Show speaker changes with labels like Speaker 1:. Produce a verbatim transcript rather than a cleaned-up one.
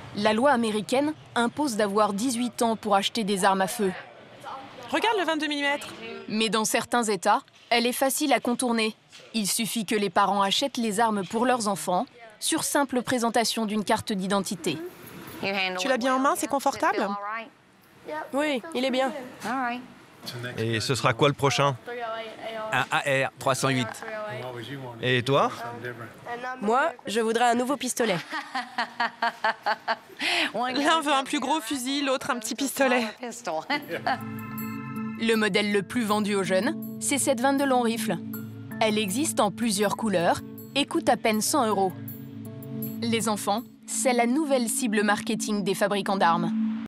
Speaker 1: La loi américaine impose d'avoir dix-huit ans pour acheter des armes à feu.
Speaker 2: Regarde le vingt-deux millimètres.
Speaker 1: Mais dans certains États, elle est facile à contourner. Il suffit que les parents achètent les armes pour leurs enfants sur simple présentation d'une carte d'identité.
Speaker 2: Tu l'as bien en main, c'est confortable?
Speaker 3: Oui, il est bien.
Speaker 4: Et ce sera quoi le prochain?
Speaker 5: Un A R trois cent huit.
Speaker 4: Et toi?
Speaker 3: Moi, je voudrais un nouveau pistolet.
Speaker 2: L'un veut un plus gros fusil, l'autre un petit pistolet.
Speaker 1: Le modèle le plus vendu aux jeunes, c'est cette vingt-deux long rifle. Elle existe en plusieurs couleurs et coûte à peine cent euros. Les enfants, c'est la nouvelle cible marketing des fabricants d'armes.